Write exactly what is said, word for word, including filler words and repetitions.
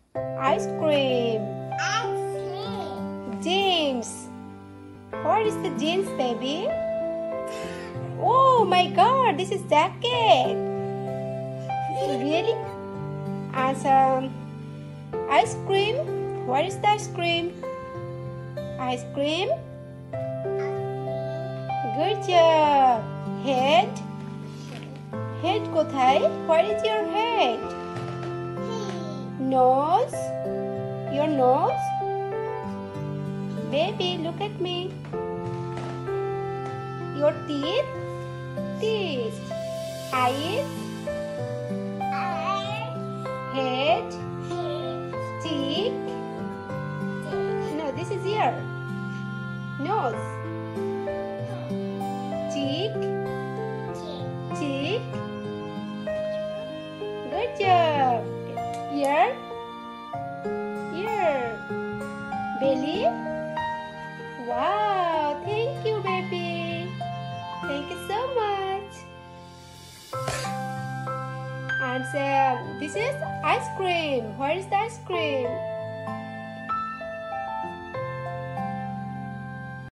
Ice cream. Jeans. What is the jeans, baby? Oh my God, this is jacket. Really? As um, ice cream. What is the ice cream? Ice cream. Good job. Head. Head কোথায়? What is your head? Nose. Your nose. Baby, look at me. Your teeth. Teeth. Eyes. Head. Cheek. No, this is ear. Nose. Cheek. Cheek. Good job. Ear. Ear. Belly. Wow, thank you, baby. Thank you so much. And uh, this is ice cream. Where is the ice cream?